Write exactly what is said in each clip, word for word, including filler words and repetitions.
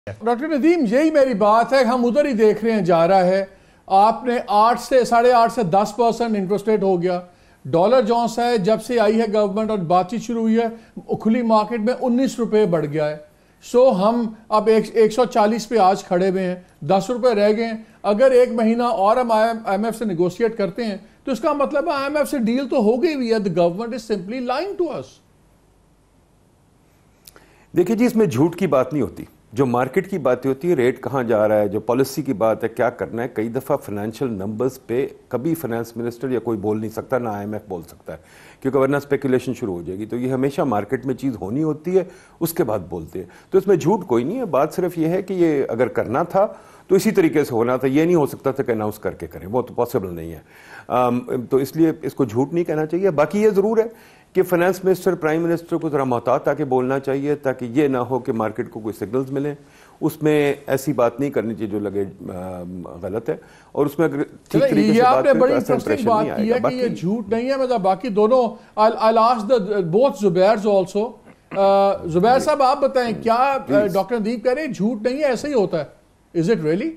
Doctor Nadeem, यही मेरी बात है, हम उधर ही देख रहे हैं जा रहा है। आपने आठ से साढ़े आठ से दस परसेंट इंटरेस्ट रेट हो गया। डॉलर जो है जब से आई है गवर्नमेंट और बातचीत शुरू हुई है, खुली मार्केट में उन्नीस रुपए बढ़ गया है। सो हम अब एक, एक सौ चालीस पे आज खड़े हुए हैं, दस रुपए रह गए हैं। अगर एक महीना और हम आई एम एफ से नेगोशिएट करते हैं तो इसका मतलब आई एम एफ से डील तो हो गई हुई है। The government is simply lying to us. देखिए जी, इसमें झूठ की बात नहीं होती, जो मार्केट की बातें होती है, रेट कहाँ जा रहा है, जो पॉलिसी की बात है, क्या करना है। कई दफ़ा फाइनेंशियल नंबर्स पे कभी फाइनेंस मिनिस्टर या कोई बोल नहीं सकता, ना आई एम एफ बोल सकता है, क्योंकि वरना स्पेकुलेशन शुरू हो जाएगी। तो ये हमेशा मार्केट में चीज़ होनी होती है, उसके बाद बोलते हैं। तो इसमें झूठ कोई नहीं है। बात सिर्फ ये है कि ये अगर करना था तो इसी तरीके से होना था, ये नहीं हो सकता था कि अनाउंस करके करें, वो तो पॉसिबल नहीं है। आम, तो इसलिए इसको झूठ नहीं कहना चाहिए। बाकी ये ज़रूर है कि फाइनेंस मिनिस्टर, प्राइम मिनिस्टर को ज़रा मोहतात आके बोलना चाहिए, ताकि ये ना हो कि मार्केट को कोई सिग्नल्स मिलें। उसमें ऐसी बात नहीं करनी चाहिए जो लगे गलत है, और उसमें अगर ठीक तरीके से बात बड़ी इंटरेस्टिंग बात की है कि ये झूठ नहीं है। मतलब बाकी दोनों I ask the both Zubair also. Zubair साहब, आप बताएं, क्या डॉक्टर नदीम कह रहे हैं झूठ नहीं है, ऐसा ही होता है? Is it really?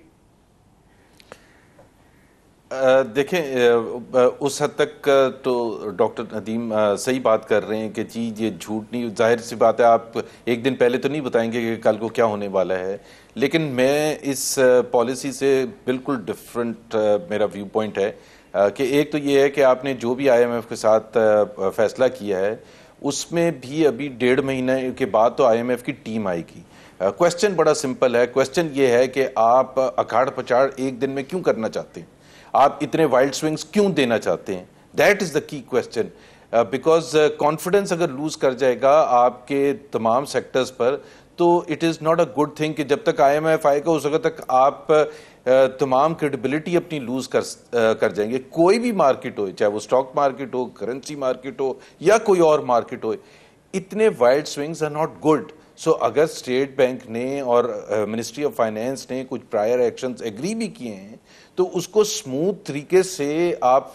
देखें, उस हद तक तो डॉक्टर नदीम सही बात कर रहे हैं कि जी ये झूठ नहीं, जाहिर सी बात है। आप एक दिन पहले तो नहीं बताएंगे कि कल को क्या होने वाला है। लेकिन मैं इस पॉलिसी से बिल्कुल डिफरेंट मेरा व्यू पॉइंट है कि एक तो ये है कि आपने जो भी आई एम एफ के साथ फैसला किया है, उसमें भी अभी डेढ़ महीने के बाद तो आई एम एफ की टीम आएगी। क्वेश्चन uh, बड़ा सिंपल है। क्वेश्चन ये है कि आप अखाड़ पछाड़ एक दिन में क्यों करना चाहते हैं, आप इतने वाइल्ड स्विंग्स क्यों देना चाहते हैं? That is the key question. Because confidence अगर लूज कर जाएगा आपके तमाम सेक्टर्स पर, तो it is not a good thing कि जब तक आई एम एफ आएगा उस वक्त तक आप uh, तमाम क्रेडिबिलिटी अपनी लूज कर uh, कर जाएंगे। कोई भी मार्केट हो, चाहे वो स्टॉक मार्केट हो, करेंसी मार्केट हो, या कोई और मार्केट हो, इतने wild swings are not good. So so, अगर स्टेट बैंक ने और मिनिस्ट्री ऑफ फाइनेंस ने कुछ प्रायर एक्शंस एग्री भी किए हैं, तो उसको स्मूथ तरीके से आप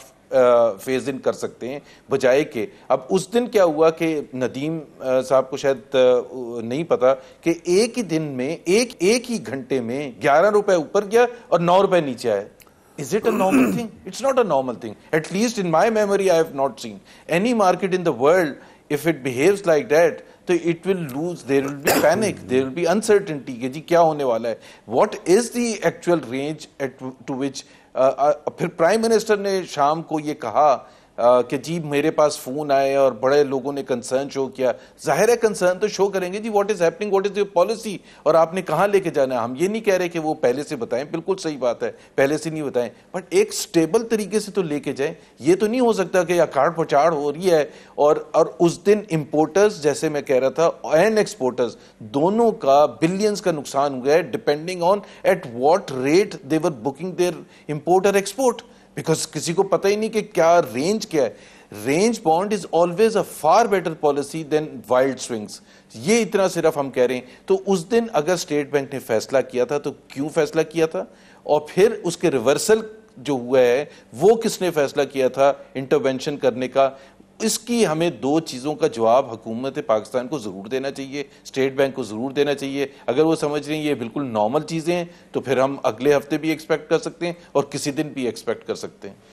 फेज इन कर सकते हैं, बजाय के अब उस दिन क्या हुआ कि नदीम साहब को शायद नहीं पता कि एक ही दिन में, एक एक ही घंटे में ग्यारह रुपए ऊपर गया और नौ रुपए नीचे आया। Is it a normal thing? It's not a normal thing. At least in my memory, I have not seen any market in the world, if it behaves like that, तो it will lose, there will be panic, there will be uncertainty कि जी क्या होने वाला है, what is the actual range at to which uh, uh, फिर prime minister ने शाम को ये कहा Uh, कि जी मेरे पास फोन आए और बड़े लोगों ने कंसर्न शो किया। जाहिर है कंसर्न तो शो करेंगे जी, what is happening, what is your policy, और आपने कहाँ लेके जाना है। हम ये नहीं कह रहे कि वो पहले से बताएं, बिल्कुल सही बात है, पहले से नहीं बताएं, बट एक स्टेबल तरीके से तो लेके जाएं। ये तो नहीं हो सकता कि अखाड़ पछाड़ हो रही है और और उस दिन इंपोर्टर्स, जैसे मैं कह रहा था, एंड एक्सपोर्टर्स दोनों का बिलियंस का नुकसान हुआ है, depending on at what rate they were booking their import और एक्सपोर्ट, बिकॉज किसी को पता ही नहीं कि क्या रेंज क्या है। Range bond is always a far better policy than wild swings. ये इतना सिर्फ हम कह रहे हैं। तो उस दिन अगर स्टेट बैंक ने फैसला किया था तो क्यों फैसला किया था, और फिर उसके रिवर्सल जो हुआ है वो किसने फैसला किया था इंटरवेंशन करने का। इसकी हमें दो चीज़ों का जवाब हुकूमत पाकिस्तान को ज़रूर देना चाहिए, स्टेट बैंक को ज़रूर देना चाहिए। अगर वो समझ रही हैं ये बिल्कुल नॉर्मल चीज़ें हैं, तो फिर हम अगले हफ्ते भी एक्सपेक्ट कर सकते हैं और किसी दिन भी एक्सपेक्ट कर सकते हैं।